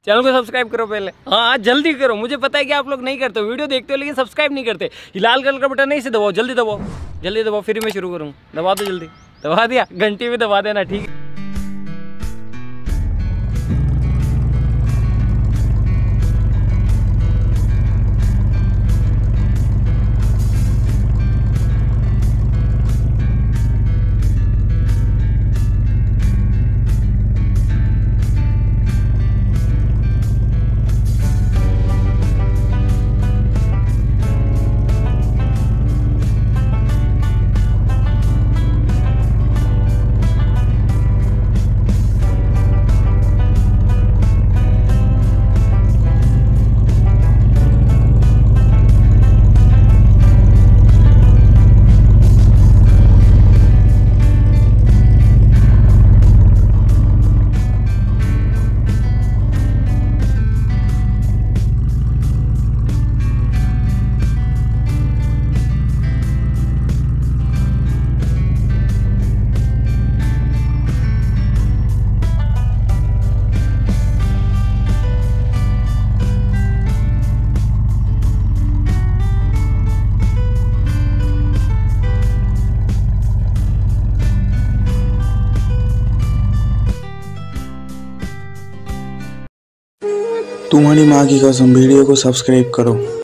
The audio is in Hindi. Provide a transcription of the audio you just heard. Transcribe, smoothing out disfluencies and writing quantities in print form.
चैनल को सब्सक्राइब करो पहले। हाँ जल्दी करो, मुझे पता है कि आप लोग नहीं करते हो, वीडियो देखते हो लेकिन सब्सक्राइब नहीं करते। ये लाल कलर का बटन नहीं, इसे दबाओ, जल्दी दबाओ, जल्दी दबाओ, फिर मैं शुरू करूँ। दबा दो जल्दी, दबा दिया, घंटी भी दबा देना, ठीक है। तुम्हारी माँ की कसम, वीडियो को सब्सक्राइब करो।